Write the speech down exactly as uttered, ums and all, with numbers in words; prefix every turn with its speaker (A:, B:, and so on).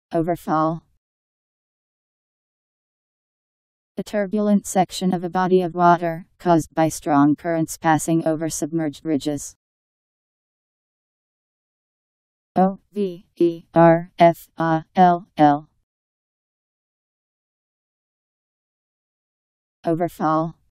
A: Overfall. A turbulent section of a body of water, caused by strong currents passing over submerged ridges. O V E R F A L L. Overfall.